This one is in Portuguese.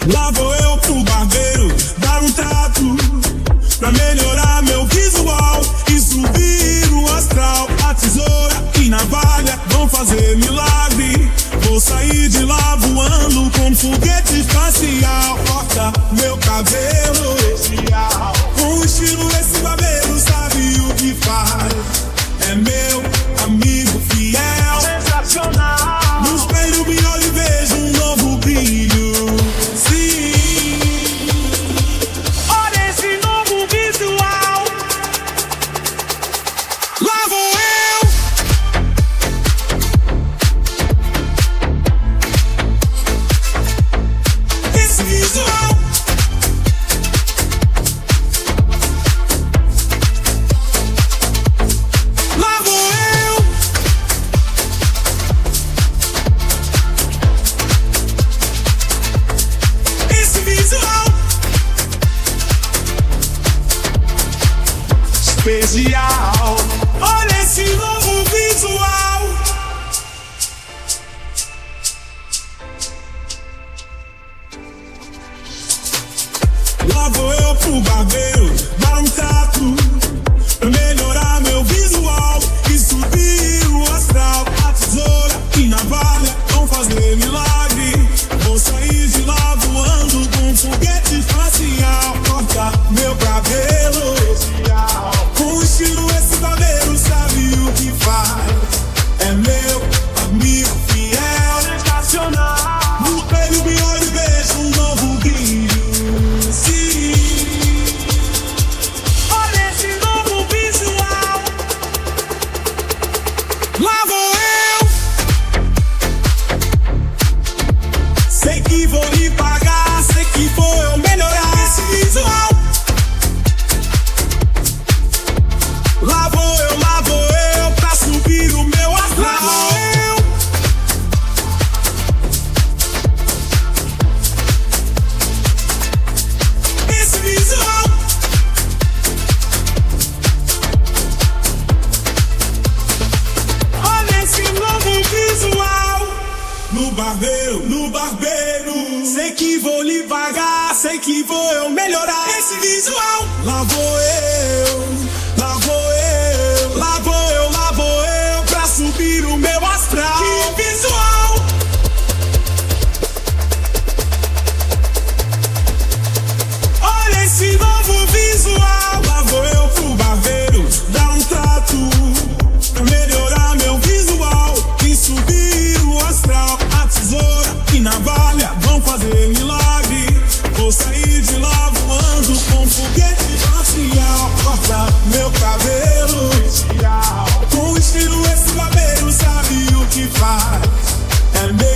Lá vou eu pro barbeiro dar um trato pra melhorar meu visual e subir o astral. A tesoura e navalha vão fazer milagre. Vou sair de lá voando com foguete espacial. Corta meu cabelo especial. Com estilo esse barbeiro sabe o que faz. É meu amigo fiel, sensacional. No espelho me olho e vejo um novo brilho. Sim, olha esse novo visual. Lá vou eu. Esse visual. Lá vou eu. Esse visual especial. Olha esse novo visual. Lá vou eu pro barbeiro dar um trato pra melhorar meu visual e subir o astral. A tesoura e navalha vão fazer milagre. Vou sair de lá voando com foguete espacial. Corta meu cabelo especial. Com estilo esse barbeiro sabe o que faz. É meu amigo fiel, sensacional. No espelho me olho e vejo um novo brilho. Sim, olha esse novo visual. Lá vou eu. Sei que vou lhe pagar, sei que vou eu melhorar esse visual. Lá vou eu pra subir o meu astral. Lá vou eu. Esse visual. Olha esse novo visual. No barbeiro, no barbeiro. Sei que vou lhe pagar, sei que vou eu melhorar esse visual. Lá vou eu, lá vou eu, lá vou eu, lá vou eu pra subir o meu astral. Que visual. Olha esse novo visual. Lá vou eu pro barbeiro dar um trato pra melhorar meu visual e subir o astral. A tesoura e navalha vão fazer milagre. Vou sair de lá voando com foguete espacial. Corta meu cabelo especial. Com estilo esse barbeiro sabe o que faz. É meu